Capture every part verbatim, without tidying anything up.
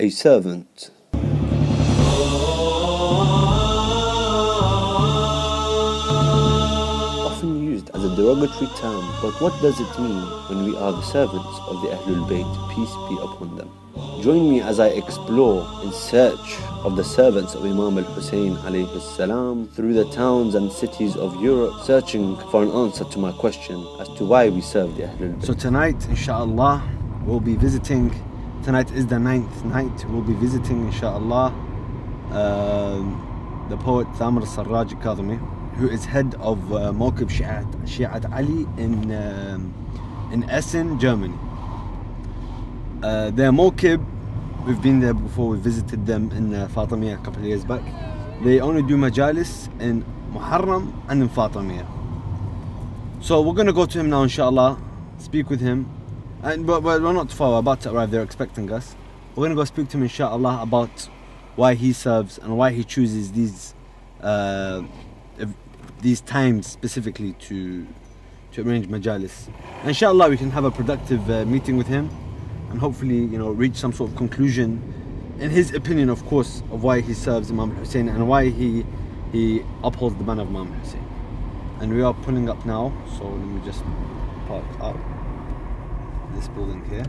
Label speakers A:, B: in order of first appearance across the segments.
A: a servant. Often used as a derogatory term, but what does it mean when we are the servants of the Ahlulbayt, peace be upon them? Join me as I explore in search of the servants of Imam Al-Hussein alayhi salam through the towns and cities of Europe, searching for an answer to my question as to why we serve the Ahlulbayt. So tonight, inshallah, we'll be visiting, tonight is the ninth night, we'll be visiting, inshallah, uh, the poet Thamr Sarraj Kadhimi, who is head of uh, Mawqib Shi'at, Shi'at Ali in, uh, in Essen, Germany. Uh, their Mawqib, we've been there before, we visited them in uh, Fatimiyya a couple of years back. They only do majalis in Muharram and in Fatimiyya. So we're going to go to him now, inshallah, speak with him. And, but, but we're not too far, we're about to arrive, they're expecting us. We're going to go speak to him, inshallah, about why he serves and why he chooses these uh, these times specifically to, to arrange majalis. Inshallah, we can have a productive uh, meeting with him, and hopefully, you know, reach some sort of conclusion, in his opinion, of course, of why he serves Imam Hussein and why he he upholds the banner of Imam Hussein. And we are pulling up now, so let me just park up this building here.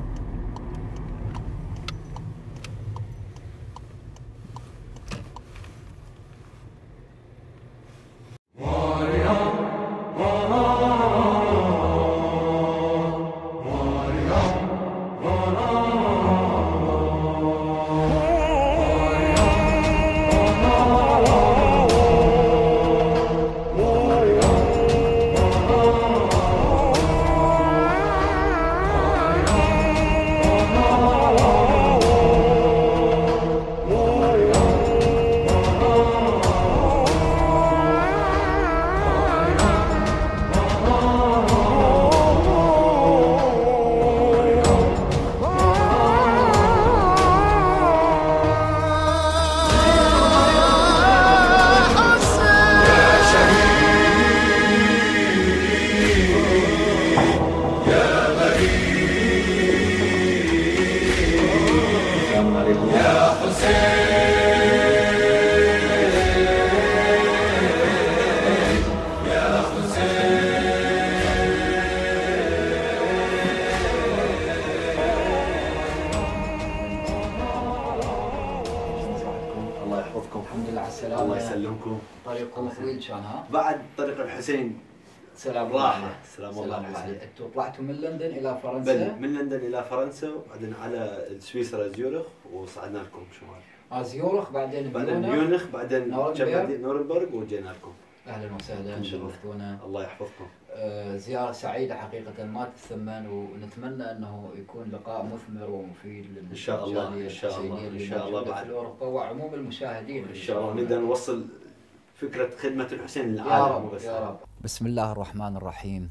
B: الله يسلمكم. طريقكم طويل كان ها؟
A: بعد طريق الحسين
B: سلام
A: راحة. سلام الله
B: عليك. انتم طلعتوا من لندن الى فرنسا؟
A: من لندن الى فرنسا وبعدين على سويسرا زيورخ وصعدنا لكم شمال.
B: اه زيورخ بعدين
A: بعدين ميونخ بعدين نورنبرغ وجينا لكم.
B: اهلا وسهلا شرفتونا.
A: الله يحفظكم.
B: آه زيارة سعيدة حقيقة ما تتثمن، ونتمنى انه يكون لقاء مثمر ومفيد
A: ان شاء الله ان شاء الله ان شاء الله
B: بعد في اوروبا وعموم المشاهدين
A: ان شاء الله نقدر نوصل فكرة خدمة الحسين للعالم.
B: يا رب يا رب. بسم الله الرحمن الرحيم،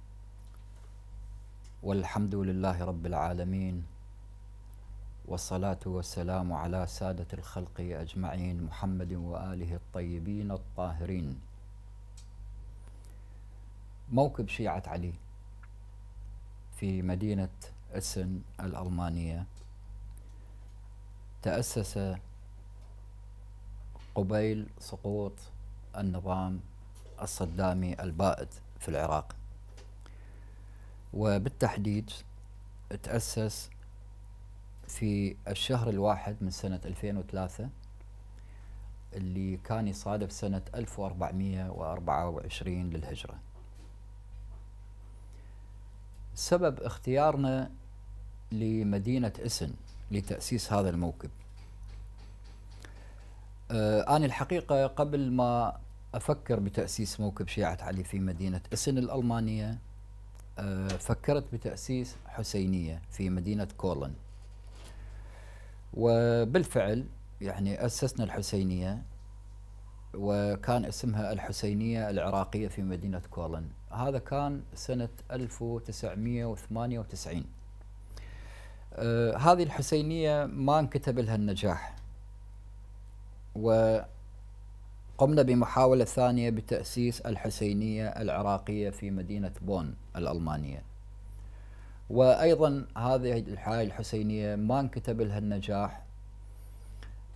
B: والحمد لله رب العالمين، والصلاة والسلام على سادة الخلق أجمعين، محمد وآله الطيبين الطاهرين. موكب شيعة علي في مدينة إسن الألمانية تأسس قبيل سقوط النظام الصدامي البائد في العراق، وبالتحديد تأسس في الشهر الواحد من سنة ألفين وثلاثة اللي كان يصادف سنة ألف وأربعمئة وأربعة وعشرين للهجرة. سبب اختيارنا لمدينة إسن لتأسيس هذا الموكب، آه أنا الحقيقة قبل ما أفكر بتأسيس موكب شيعة علي في مدينة إسن الألمانية آه فكرت بتأسيس حسينية في مدينة كولن، وبالفعل يعني أسسنا الحسينية وكان اسمها الحسينية العراقية في مدينة كولن. هذا كان سنة ألف وتسعمئة وثمانية وتسعين. آه هذه الحسينية ما انكتب لها النجاح، وقمنا بمحاولة ثانية بتأسيس الحسينية العراقية في مدينة بون الألمانية، وأيضا هذه الحالة الحسينية ما انكتب لها النجاح،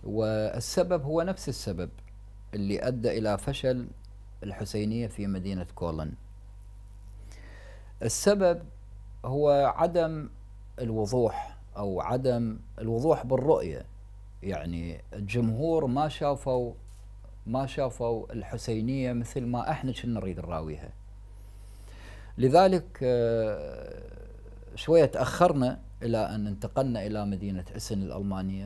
B: والسبب هو نفس السبب اللي أدى إلى فشل الحسينية في مدينة كولن. السبب هو عدم الوضوح أو عدم الوضوح بالرؤية. يعني الجمهور ما شافوا ما شافوا الحسينية مثل ما احنا كنا نريد نراويها. لذلك شوية تأخرنا إلى أن انتقلنا إلى مدينة إسن الألمانية،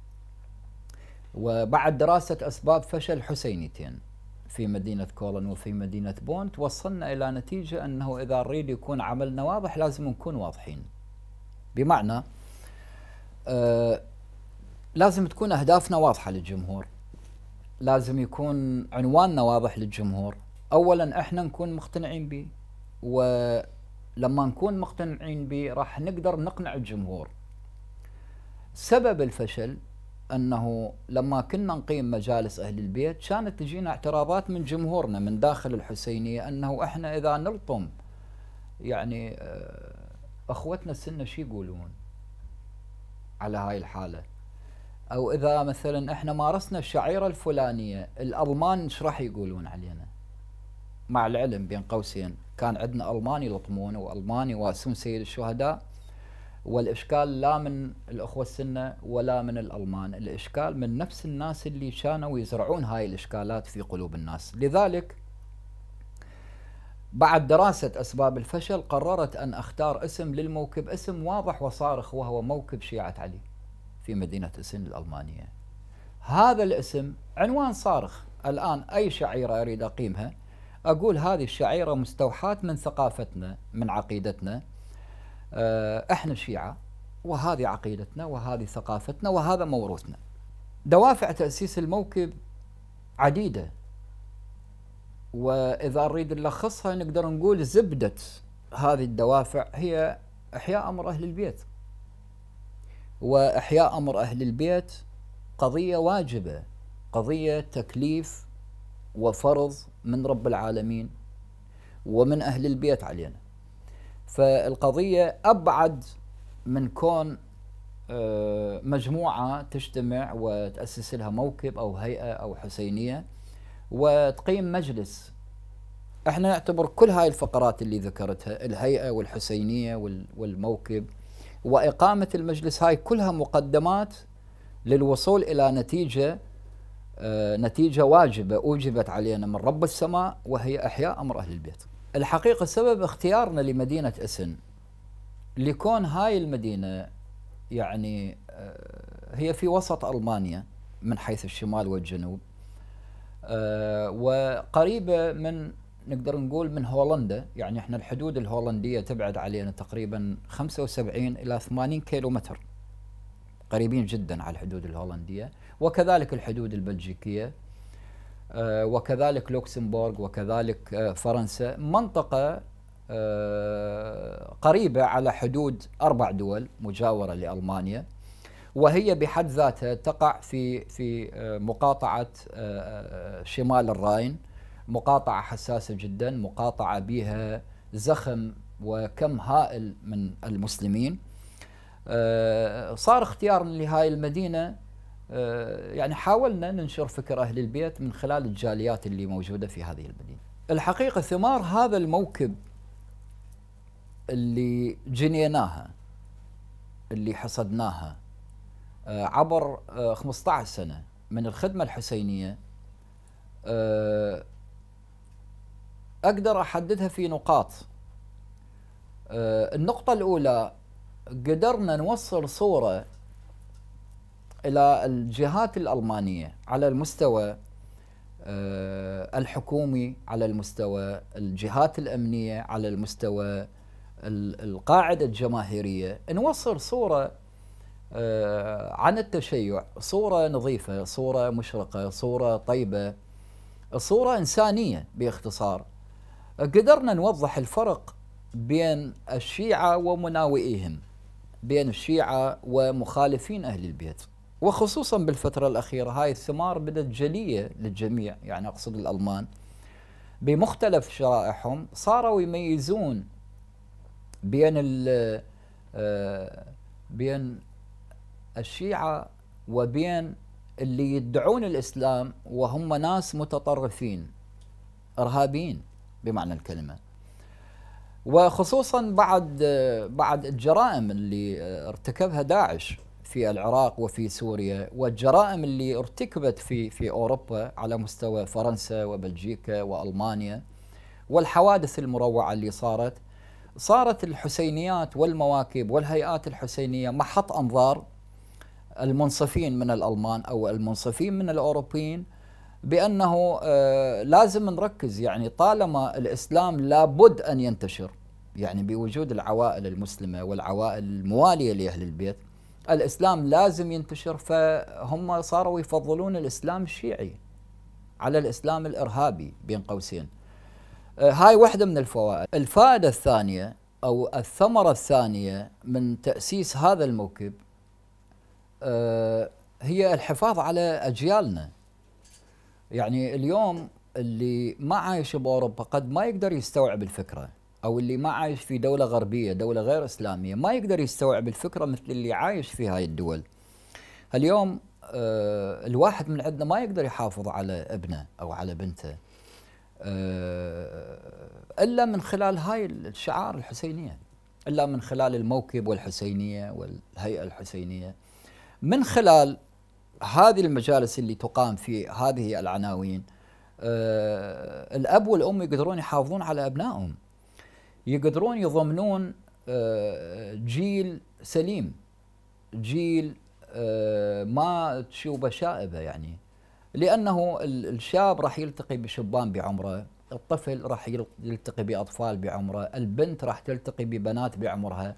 B: وبعد دراسة أسباب فشل حسينيتين في مدينة كولن وفي مدينة بون توصلنا إلى نتيجة أنه إذا نريد يكون عملنا واضح لازم نكون واضحين. بمعنى آه لازم تكون أهدافنا واضحة للجمهور، لازم يكون عنواننا واضح للجمهور. أولا احنا نكون مقتنعين به، ولما نكون مقتنعين به راح نقدر نقنع الجمهور. سبب الفشل أنه لما كنا نقيم مجالس أهل البيت كانت تجينا اعتراضات من جمهورنا من داخل الحسينية أنه إحنا إذا نلطم يعني أخوتنا السنة شي يقولون على هاي الحالة، أو إذا مثلا إحنا مارسنا الشعيرة الفلانية الألمان إيش راح يقولون علينا. مع العلم بين قوسين كان عندنا ألماني يلطمون وألماني يواسون سيد الشهداء، والإشكال لا من الأخوة السنة ولا من الألمان، الإشكال من نفس الناس اللي كانوا يزرعون هاي الإشكالات في قلوب الناس. لذلك بعد دراسة أسباب الفشل قررت أن أختار اسم للموكب، اسم واضح وصارخ، وهو موكب شيعة علي في مدينة إسن الألمانية. هذا الاسم عنوان صارخ. الآن أي شعيرة أريد أقيمها أقول هذه الشعيرة مستوحاة من ثقافتنا من عقيدتنا، احنا شيعة وهذه عقيدتنا وهذه ثقافتنا وهذا موروثنا. دوافع تأسيس الموكب عديدة، وإذا نريد نلخصها نقدر نقول زبدة هذه الدوافع هي إحياء أمر أهل البيت. وإحياء أمر أهل البيت قضية واجبة، قضية تكليف وفرض من رب العالمين ومن أهل البيت علينا. فالقضية أبعد من كون مجموعة تجتمع وتأسس لها موكب أو هيئة أو حسينية وتقيم مجلس. احنا نعتبر كل هاي الفقرات اللي ذكرتها، الهيئة والحسينية والموكب وإقامة المجلس، هاي كلها مقدمات للوصول إلى نتيجة نتيجة واجبة أوجبت علينا من رب السماء، وهي إحياء أمر أهل البيت. الحقيقة سبب اختيارنا لمدينة إسن لكون هاي المدينة يعني هي في وسط ألمانيا من حيث الشمال والجنوب، وقريبة من نقدر نقول من هولندا. يعني احنا الحدود الهولندية تبعد علينا تقريبا خمسة وسبعين إلى ثمانين كيلو متر، قريبين جدا على الحدود الهولندية، وكذلك الحدود البلجيكية وكذلك لوكسمبورغ وكذلك فرنسا. منطقة قريبة على حدود أربع دول مجاورة لألمانيا، وهي بحد ذاتها تقع في في مقاطعة شمال الراين، مقاطعة حساسة جدا، مقاطعة بها زخم وكم هائل من المسلمين. صار اختيارنا لهاي المدينة، يعني حاولنا ننشر فكر أهل البيت من خلال الجاليات اللي موجودة في هذه المدينة. الحقيقة ثمار هذا الموكب اللي جنيناها اللي حصدناها عبر خمسة عشر سنة من الخدمة الحسينية أقدر أحددها في نقاط. النقطة الأولى، قدرنا نوصل صورة إلى الجهات الألمانية على المستوى الحكومي، على المستوى الجهات الأمنية، على المستوى القاعدة الجماهيرية، نوصل صورة عن التشيع، صورة نظيفة، صورة مشرقة، صورة طيبة، صورة إنسانية باختصار. قدرنا نوضح الفرق بين الشيعة ومناوئيهم، بين الشيعة ومخالفين أهل البيت، وخصوصا بالفترة الأخيرة هاي الثمار بدت جلية للجميع. يعني أقصد الألمان بمختلف شرائحهم صاروا يميزون بين بين الشيعة وبين اللي يدعون الإسلام وهم ناس متطرفين إرهابيين بمعنى الكلمة، وخصوصا بعد بعد الجرائم اللي ارتكبها داعش في العراق وفي سوريا، والجرائم اللي ارتكبت في في أوروبا على مستوى فرنسا وبلجيكا وألمانيا، والحوادث المروعة اللي صارت. صارت الحسينيات والمواكب والهيئات الحسينية محط أنظار المنصفين من الألمان أو المنصفين من الأوروبيين، بأنه آه لازم نركز، يعني طالما الإسلام لابد أن ينتشر، يعني بوجود العوائل المسلمة والعوائل الموالية لأهل البيت، الإسلام لازم ينتشر. فهم صاروا يفضلون الإسلام الشيعي على الإسلام الإرهابي بين قوسين. آه هاي واحدة من الفوائد. الفائدة الثانية أو الثمرة الثانية من تأسيس هذا الموكب آه هي الحفاظ على أجيالنا. يعني اليوم اللي ما عايش بأوروبا قد ما يقدر يستوعب الفكرة، أو اللي ما عايش في دولة غربية دولة غير إسلامية ما يقدر يستوعب الفكرة مثل اللي عايش في هاي الدول. اليوم آه الواحد من عندنا ما يقدر يحافظ على ابنه أو على بنته آه إلا من خلال هاي الشعار الحسينية، إلا من خلال الموكب والحسينية والهيئة الحسينية، من خلال هذه المجالس اللي تقام في هذه العناوين. آه الأب والأم يقدرون يحافظون على أبنائهم، يقدرون يضمنون آه جيل سليم، جيل آه ما تشوبه شائبة، يعني لأنه الشاب راح يلتقي بشبان بعمره، الطفل راح يلتقي بأطفال بعمره، البنت راح تلتقي ببنات بعمرها،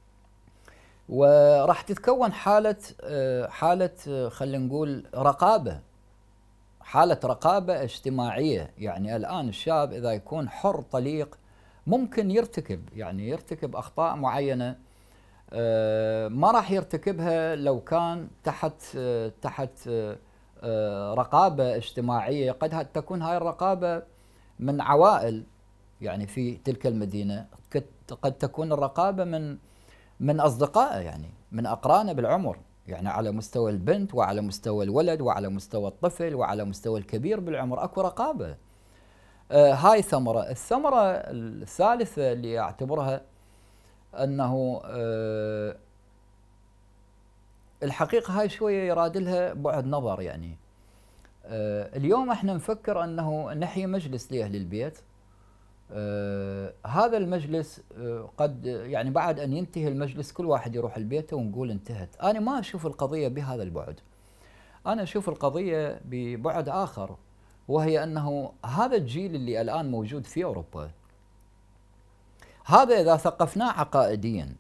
B: وراح تتكون حالة حالة خلينا نقول رقابة، حالة رقابة اجتماعية. يعني الآن الشاب إذا يكون حر طليق ممكن يرتكب يعني يرتكب أخطاء معينة ما راح يرتكبها لو كان تحت تحت رقابة اجتماعية. قد تكون هاي الرقابة من عوائل يعني في تلك المدينة، قد تكون الرقابة من من أصدقائه، يعني من أقرانه بالعمر، يعني على مستوى البنت وعلى مستوى الولد وعلى مستوى الطفل وعلى مستوى الكبير بالعمر أكو رقابة. آه هاي ثمرة. الثمرة الثالثة اللي أعتبرها أنه آه الحقيقة هاي شوية يراد لها بعد نظر. يعني آه اليوم احنا نفكر أنه نحيي مجلس لأهل البيت. آه هذا المجلس آه قد يعني بعد أن ينتهي المجلس كل واحد يروح البيت ونقول انتهت. أنا ما أشوف القضية بهذا البعد، أنا أشوف القضية ببعد آخر، وهي أنه هذا الجيل اللي الآن موجود في أوروبا، هذا إذا ثقفناه عقائديا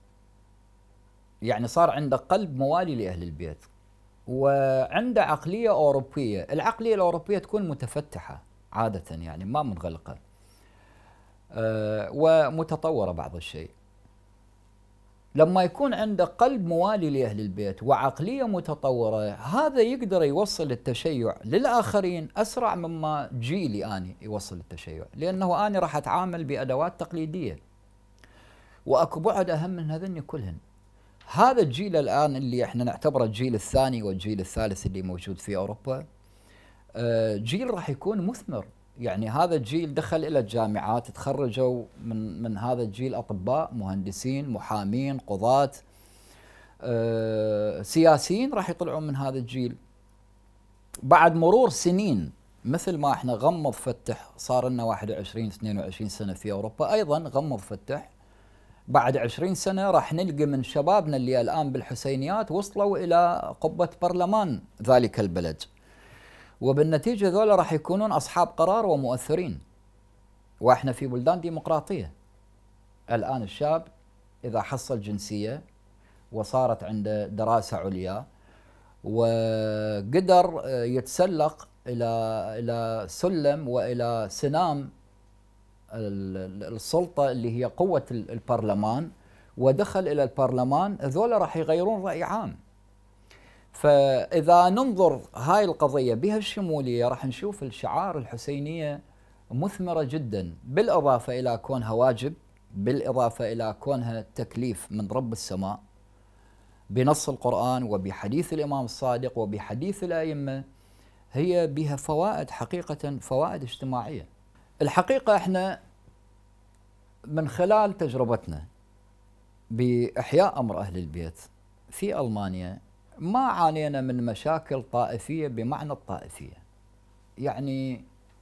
B: يعني صار عنده قلب موالي لأهل البيت وعنده عقلية أوروبية. العقلية الأوروبية تكون متفتحة عادة، يعني ما منغلقة أه ومتطورة بعض الشيء. لما يكون عنده قلب موالي لأهل البيت وعقلية متطورة، هذا يقدر يوصل التشيع للآخرين أسرع مما جيلي أنا يوصل التشيع، لأنه أنا راح أتعامل بأدوات تقليدية، وأكو بعد أهم من هذين كلهن. هذا الجيل الآن اللي احنا نعتبره الجيل الثاني والجيل الثالث اللي موجود في أوروبا، جيل راح يكون مثمر. يعني هذا الجيل دخل إلى الجامعات، تخرجوا من من هذا الجيل أطباء، مهندسين، محامين، قضاة، أه سياسيين راح يطلعون من هذا الجيل. بعد مرور سنين مثل ما احنا غمض فتح صار لنا واحد وعشرين اثنين وعشرين سنة في أوروبا، أيضا غمض فتح بعد عشرين سنة راح نلقى من شبابنا اللي الآن بالحسينيات وصلوا إلى قبة برلمان ذلك البلد، وبالنتيجة ذولا راح يكونون أصحاب قرار ومؤثرين، وإحنا في بلدان ديمقراطية. الآن الشاب إذا حصل جنسية وصارت عنده دراسة عليا وقدر يتسلق إلى إلى سلم وإلى سنام السلطة اللي هي قوة البرلمان، ودخل إلى البرلمان، ذولا راح يغيرون رأي عام. فإذا ننظر هاي القضية بها الشمولية راح نشوف الشعار الحسينية مثمرة جدا، بالإضافة إلى كونها واجب، بالإضافة إلى كونها تكليف من رب السماء. بنص القرآن وبحديث الإمام الصادق وبحديث الأئمة، هي بها فوائد حقيقة، فوائد اجتماعية. الحقيقة احنا من خلال تجربتنا بإحياء أمر أهل البيت في ألمانيا ما عانينا من مشاكل طائفية بمعنى الطائفية، يعني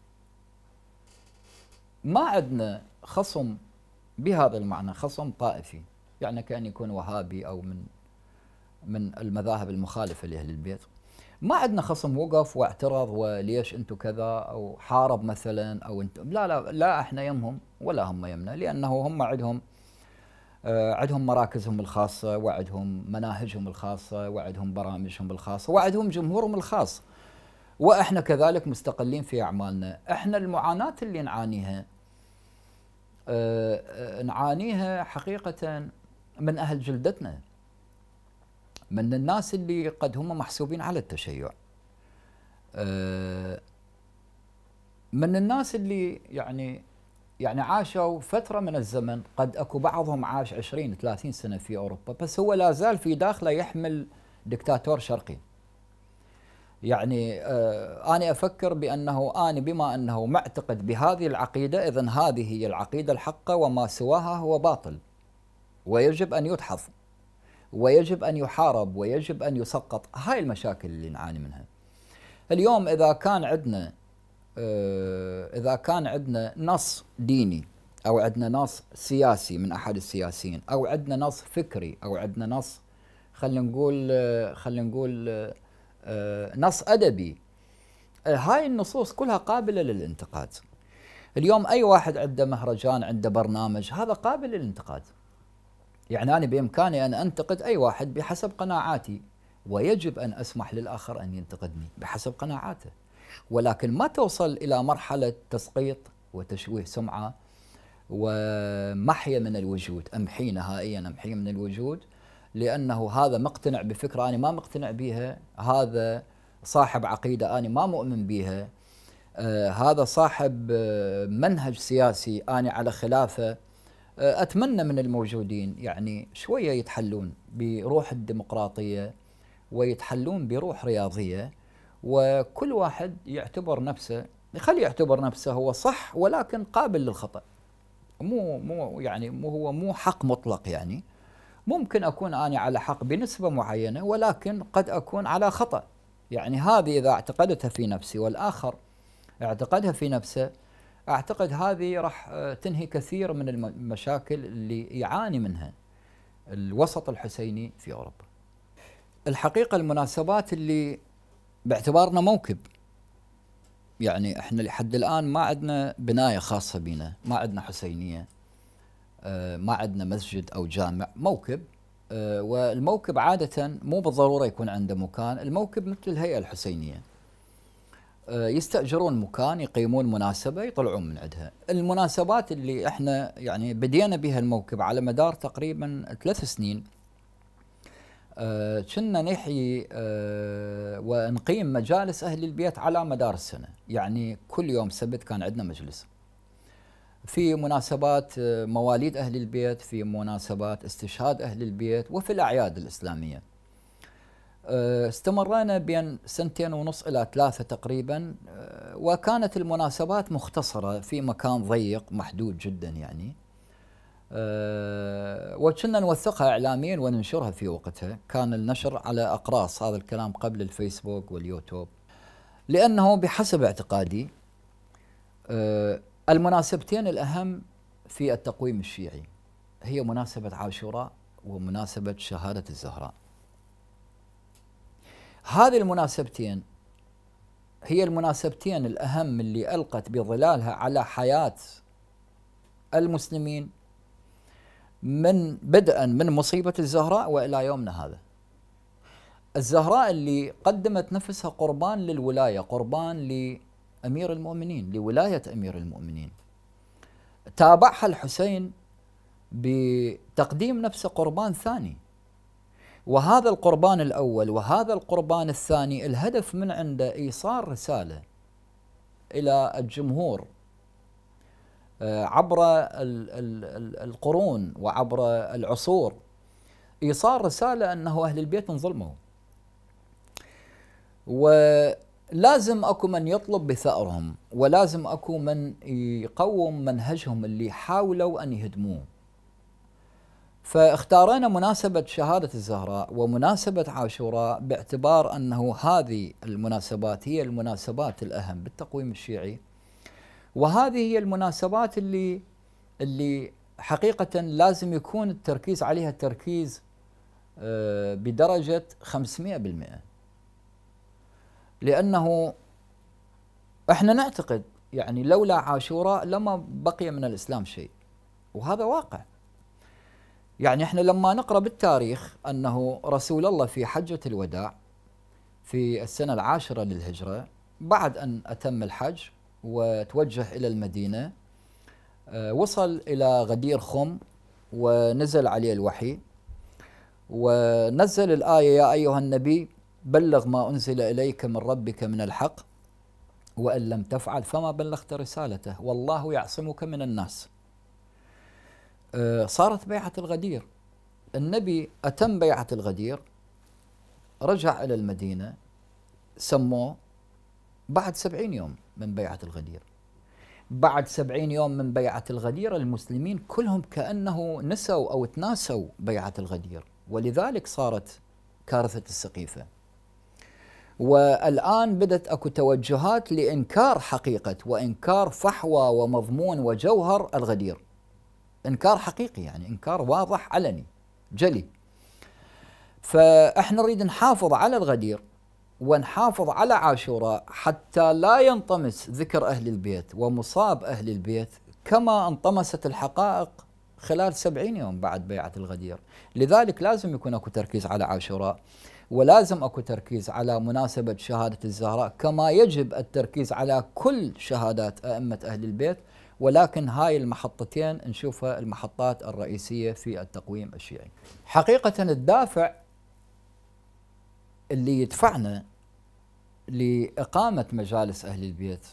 B: ما عندنا خصم بهذا المعنى، خصم طائفي يعني كأن يكون وهابي أو من من المذاهب المخالفة لأهل البيت. ما عندنا خصم وقف واعترض وليش انتم كذا او حارب مثلا او انتم لا لا لا احنا يمهم ولا هم يمنا، لانه هم عندهم آه عندهم مراكزهم الخاصة وعندهم مناهجهم الخاصة وعندهم برامجهم الخاصة وعندهم جمهورهم الخاص، واحنا كذلك مستقلين في اعمالنا. احنا المعاناة اللي نعانيها آه آه نعانيها حقيقة من اهل جلدتنا، من الناس اللي قد هم محسوبين على التشيع، من الناس اللي يعني يعني عاشوا فترة من الزمن، قد اكو بعضهم عاش عشرين ثلاثين سنة في اوروبا، بس هو لا زال في داخله يحمل دكتاتور شرقي. يعني آه انا افكر بانه انا بما انه معتقد بهذه العقيدة، اذن هذه هي العقيدة الحقة وما سواها هو باطل ويجب ان يدحض ويجب أن يحارب ويجب أن يسقط. هاي المشاكل اللي نعاني منها اليوم. إذا كان عندنا إذا كان عندنا نص ديني أو عندنا نص سياسي من أحد السياسيين أو عندنا نص فكري أو عندنا نص خلينا نقول خلينا نقول نص أدبي، هاي النصوص كلها قابلة للانتقاد. اليوم أي واحد عنده مهرجان عنده برنامج هذا قابل للانتقاد، يعني أنا بإمكاني أن أنتقد أي واحد بحسب قناعاتي، ويجب أن أسمح للآخر أن ينتقدني بحسب قناعاته، ولكن ما توصل إلى مرحلة تسقيط وتشويه سمعة ومحية من الوجود، أمحي نهائيا، أمحي من الوجود، لأنه هذا مقتنع بفكرة أنا ما مقتنع بها، هذا صاحب عقيدة أنا ما مؤمن بها، آه هذا صاحب آه منهج سياسي أنا على خلافه. أتمنى من الموجودين يعني شوية يتحلون بروح الديمقراطية ويتحلون بروح رياضية، وكل واحد يعتبر نفسه، خلي يعتبر نفسه هو صح ولكن قابل للخطأ، مو مو يعني مو هو مو حق مطلق، يعني ممكن أكون أنا على حق بنسبة معينة ولكن قد أكون على خطأ. يعني هذه إذا اعتقدتها في نفسي والآخر اعتقدها في نفسه، أعتقد هذه راح تنهي كثير من المشاكل اللي يعاني منها الوسط الحسيني في أوروبا. الحقيقة المناسبات اللي باعتبارنا موكب، يعني احنا لحد الآن ما عندنا بناية خاصة بنا، ما عندنا حسينية، ما عندنا مسجد أو جامع، موكب. والموكب عادة مو بالضرورة يكون عنده مكان، الموكب مثل الهيئة الحسينية، يستأجرون مكان يقيمون مناسبة يطلعون من عندها. المناسبات اللي احنا يعني بدينا بها الموكب على مدار تقريبا ثلاث سنين، كنا نحيي ونقيم مجالس أهل البيت على مدار السنة، يعني كل يوم سبت كان عندنا مجلس في مناسبات مواليد أهل البيت، في مناسبات استشهاد أهل البيت، وفي الأعياد الإسلامية. استمرنا بين سنتين ونص إلى ثلاثة تقريبا، وكانت المناسبات مختصرة في مكان ضيق محدود جدا يعني، وكنا نوثقها إعلاميا وننشرها في وقتها. كان النشر على أقراص، هذا الكلام قبل الفيسبوك واليوتيوب، لأنه بحسب اعتقادي المناسبتين الأهم في التقويم الشيعي هي مناسبة عاشوراء ومناسبة شهادة الزهراء. هذه المناسبتين هي المناسبتين الأهم اللي ألقت بظلالها على حياة المسلمين من بدءا من مصيبة الزهراء وإلى يومنا هذا. الزهراء اللي قدمت نفسها قربان للولاية، قربان لأمير المؤمنين، لولاية أمير المؤمنين، تابعها الحسين بتقديم نفسه قربان ثاني، وهذا القربان الأول وهذا القربان الثاني الهدف من عنده إيصال رسالة إلى الجمهور عبر القرون وعبر العصور إيصال رسالة أنه أهل البيت انظلموا، ولازم أكو من يطلب بثأرهم، ولازم أكو من يقوم منهجهم اللي حاولوا أن يهدموه. فاختارينا مناسبة شهادة الزهراء ومناسبة عاشوراء باعتبار أنه هذه المناسبات هي المناسبات الأهم بالتقويم الشيعي، وهذه هي المناسبات اللي اللي حقيقة لازم يكون التركيز عليها تركيز بدرجة خمسمئة بالمئة، لأنه احنا نعتقد يعني لولا عاشوراء لما بقي من الإسلام شيء، وهذا واقع. يعني احنا لما نقرأ بالتاريخ أنه رسول الله في حجة الوداع في السنة العاشرة للهجرة بعد أن أتم الحج وتوجه إلى المدينة، وصل إلى غدير خم ونزل عليه الوحي ونزل الآية: يا أيها النبي بلغ ما أنزل إليك من ربك من الحق وإن لم تفعل فما بلغت رسالته والله يعصمك من الناس. صارت بيعة الغدير، النبي أتم بيعة الغدير، رجع إلى المدينة، سموه بعد سبعين يوم من بيعة الغدير. بعد سبعين يوم من بيعة الغدير المسلمين كلهم كأنه نسوا أو تناسوا بيعة الغدير، ولذلك صارت كارثة السقيفة. والآن بدت أكو توجهات لإنكار حقيقة وإنكار فحوى ومضمون وجوهر الغدير، إنكار حقيقي، يعني إنكار واضح علني جلي. فإحنا نريد نحافظ على الغدير ونحافظ على عاشوراء حتى لا ينطمس ذكر أهل البيت ومصاب أهل البيت كما انطمست الحقائق خلال سبعين يوم بعد بيعة الغدير. لذلك لازم يكون أكو تركيز على عاشوراء، ولازم أكو تركيز على مناسبة شهادة الزهراء، كما يجب التركيز على كل شهادات أئمة أهل البيت، ولكن هاي المحطتين نشوفها المحطات الرئيسية في التقويم الشيعي. حقيقة الدافع اللي يدفعنا لإقامة مجالس أهل البيت،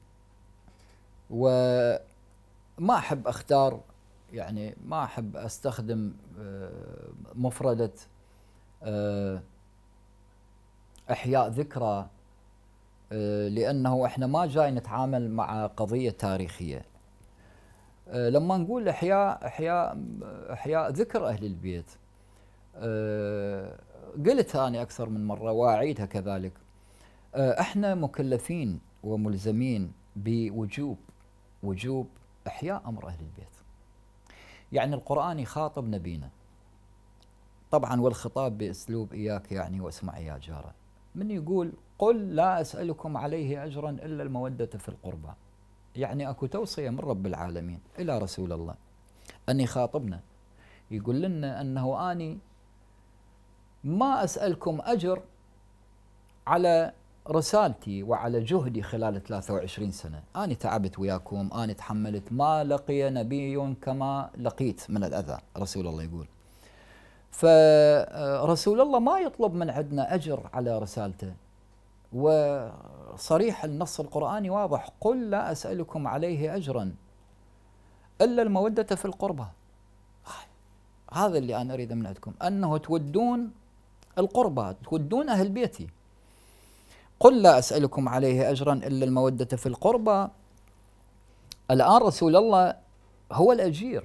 B: وما أحب أختار يعني ما أحب أستخدم مفردة إحياء ذكرى، لأنه إحنا ما جاي نتعامل مع قضية تاريخية. لما نقول إحياء إحياء إحياء ذكر أهل البيت، قلتها أنا أكثر من مرة وأعيدها كذلك، إحنا مكلفين وملزمين بوجوب وجوب إحياء أمر أهل البيت. يعني القرآن يخاطب نبينا طبعا، والخطاب بأسلوب إياك يعني واسمع يا جارة، من يقول: قل لا أسألكم عليه أجرا إلا المودة في القربى. يعني أكو توصية من رب العالمين إلى رسول الله أن يخاطبنا، يقول لنا أنه أني ما أسألكم أجر على رسالتي وعلى جهدي خلال ثلاثة وعشرين سنة، أنا تعبت وياكم، أنا تحملت ما لقي نبي كما لقيت من الأذى، رسول الله يقول. فرسول الله ما يطلب من عندنا أجر على رسالته، وصريح النص القرآني واضح: قل لا أسألكم عليه أجرا إلا المودة في القربى. هذا اللي أنا أريده من عندكم، أنه تودون القربى، تودون أهل بيتي. قل لا أسألكم عليه أجرا إلا المودة في القربى. الآن رسول الله هو الأجير،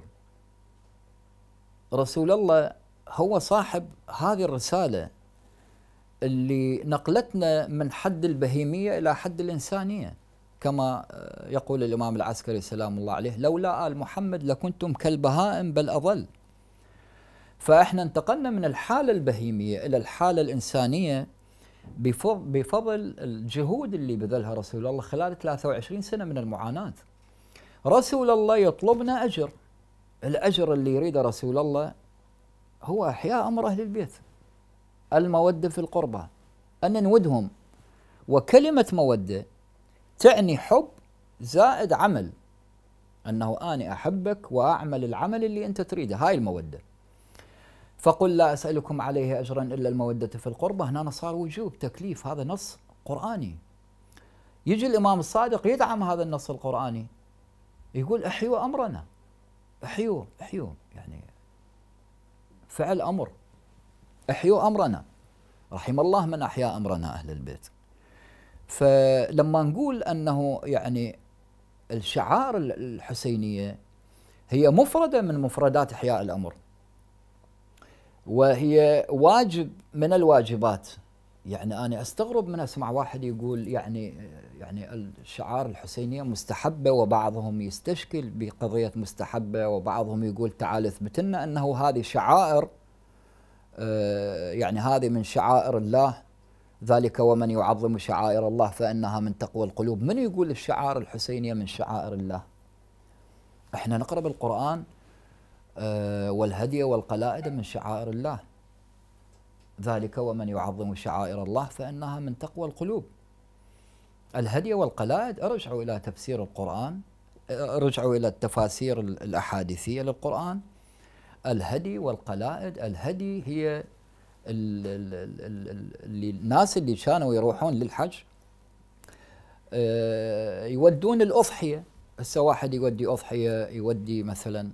B: رسول الله هو صاحب هذه الرسالة اللي نقلتنا من حد البهيمية إلى حد الإنسانية، كما يقول الإمام العسكري سلام الله عليه: لولا آل محمد لكنتم كالبهائم بل أضل. فإحنا انتقلنا من الحالة البهيمية إلى الحالة الإنسانية بفضل الجهود اللي بذلها رسول الله خلال ثلاثة وعشرين سنة من المعاناة. رسول الله يطلبنا أجر، الأجر اللي يريده رسول الله هو إحياء أمر أهل البيت، المودة في القربى، أن نودهم. وكلمة مودة تعني حب زائد عمل، أنه أنا أحبك وأعمل العمل اللي أنت تريده، هاي المودة. فقل لا أسألكم عليه أجرا إلا المودة في القربى، هنا صار وجوب تكليف، هذا نص قرآني. يجي الإمام الصادق يدعم هذا النص القرآني، يقول: احيوا أمرنا، احيوا احيوا، يعني فعل أمر احيوا أمرنا، رحم الله من أحيا أمرنا أهل البيت. فلما نقول أنه يعني الشعائر الحسينية هي مفردة من مفردات إحياء الأمر، وهي واجب من الواجبات. يعني أنا أستغرب من أسمع واحد يقول يعني يعني الشعائر الحسينية مستحبة، وبعضهم يستشكل بقضية مستحبة، وبعضهم يقول تعال اثبت لنا أنه هذه شعائر، يعني هذه من شعائر الله، ذلك ومن يعظم شعائر الله فإنها من تقوى القلوب. من يقول الشعائر الحسينية من شعائر الله؟ احنا نقرأ بالقرآن والهدي والقلائد من شعائر الله، ذلك ومن يعظم شعائر الله فإنها من تقوى القلوب. الهدي والقلائد ارجعوا إلى تفسير القرآن، ارجعوا إلى التفاسير الأحاديثية للقرآن. الهدي والقلائد، الهدي هي اللي الناس اللي كانوا يروحون للحج يودون الأضحية. هسه واحد يودي أضحية، يودي مثلا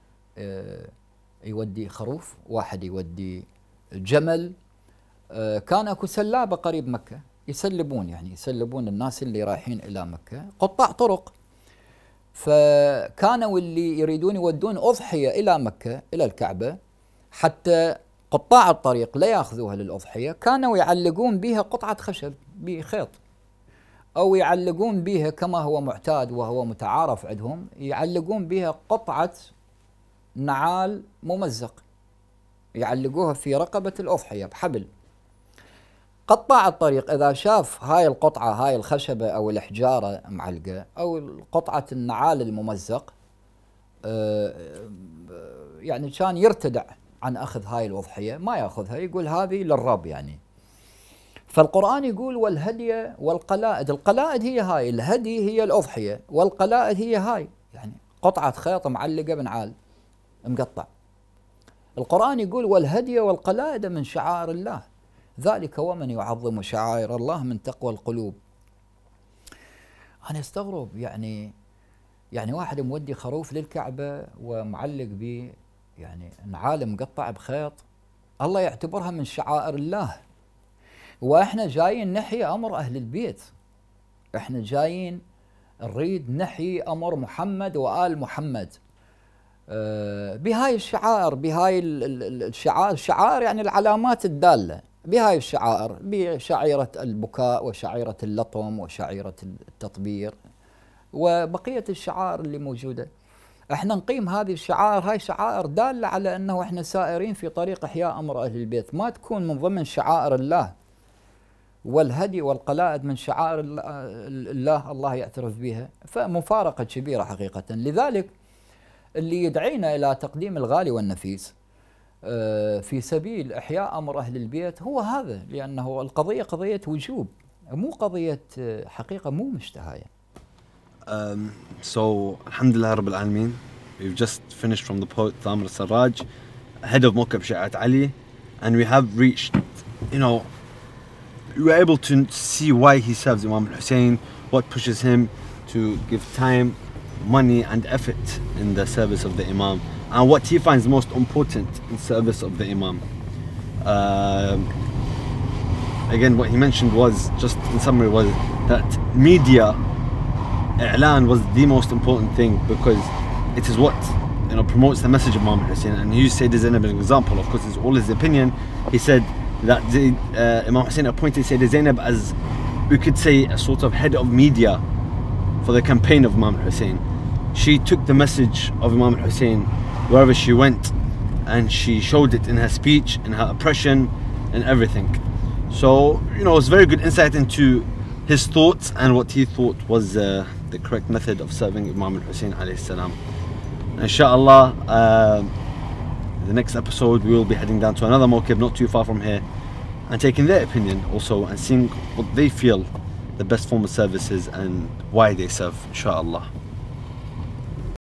B: يودي خروف، واحد يودي جمل. كان اكو سلابة قريب مكة يسلبون، يعني يسلبون الناس اللي رايحين إلى مكة، قطاع طرق. فكانوا اللي يريدون يودون أضحية إلى مكة إلى الكعبة، حتى قطاع الطريق لا ياخذوها للأضحية، كانوا يعلقون بها قطعة خشب بخيط، أو يعلقون بها كما هو معتاد وهو متعارف عندهم، يعلقون بها قطعة نعال ممزق، يعلقوها في رقبة الأضحية بحبل. قطاع الطريق إذا شاف هاي القطعة، هاي الخشبة أو الحجارة معلقة، أو قطعة النعال الممزق، يعني كان يرتدع عن أخذ هاي الأضحية، ما يأخذها، يقول هذه للرب يعني. فالقرآن يقول والهدي والقلائد. القلائد هي هاي، الهدي هي الأضحية، والقلائد هي هاي، يعني قطعة خيط معلقة بنعال مقطع. القرآن يقول والهدي والقلائد من شعائر الله، ذلك ومن يعظم شعائر الله من تقوى القلوب. أنا استغرب، يعني يعني واحد مودي خروف للكعبة ومعلق به يعني نعال مقطع بخيط، الله يعتبرها من شعائر الله. واحنا جايين نحيي امر اهل البيت، احنا جايين نريد نحيي امر محمد وآل محمد أه بهاي الشعائر، بهاي الشعائر، الشعائر يعني العلامات الدالة، بهاي الشعائر، بشعيرة البكاء وشعيرة اللطم وشعيرة التطبير وبقية الشعائر اللي موجودة. احنا نقيم هذه الشعائر، هاي شعائر دالة على انه احنا سائرين في طريق احياء امر اهل البيت، ما تكون من ضمن شعائر الله. والهدي والقلائد من شعائر الله، الله يعترف بها، فمفارقة كبيرة حقيقة. لذلك اللي يدعينا إلى تقديم الغالي والنفيس في سبيل إحياء أمر أهل البيت هو هذا، لأنه القضية قضية وجوب، مو قضية حقيقة، مو مشتهاية.
C: Um, so, Alhamdulillah Rabbil Alameen, we've just finished from the poet Thamr Sarraj, head of Mokab Shi'at Ali, and we have reached, you know, we were able to see why he serves Imam Hussein, what pushes him to give time, money and effort in the service of the Imam, and what he finds most important in service of the Imam. Uh, again, what he mentioned was, just in summary, was that media I'lan was the most important thing, because it is what, you know, promotes the message of Imam Hussein. And he used Sayyidina Zainab as an example. Of course, it's all his opinion. He said that uh, Imam Hussein appointed Sayyidina Zainab as, we could say, a sort of head of media for the campaign of Imam Hussein. She took the message of Imam Hussein wherever she went, and she showed it in her speech, in her oppression, and everything. So, you know, it's very good insight into his thoughts and what he thought was uh, the correct method of serving Imam Hussein alayhi salam. Inshallah, uh, the next episode we will be heading down to another mawqib not too far from here, and taking their opinion also, and seeing what they feel the best form of service is and why they serve, inshallah.